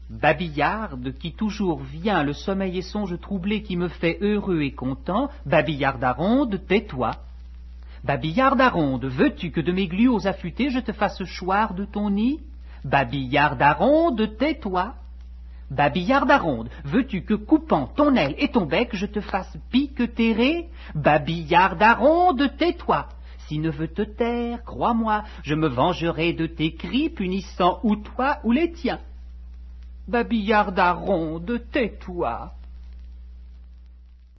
Babillarde, qui toujours vient, le sommeil et songe troublé qui me fait heureux et content, Babillarde à ronde, tais-toi. Babillarde à ronde, veux-tu que de mes gluaux affûtés je te fasse choir de ton nid? Babillarde à ronde, tais-toi. Babillarde à ronde, veux-tu que coupant ton aile et ton bec je te fasse piqueter? Babillarde à ronde, tais-toi. Si ne veut te taire, crois-moi, je me vengerai de tes cris, punissant ou toi ou les tiens. Babillarde à ronde, tais-toi.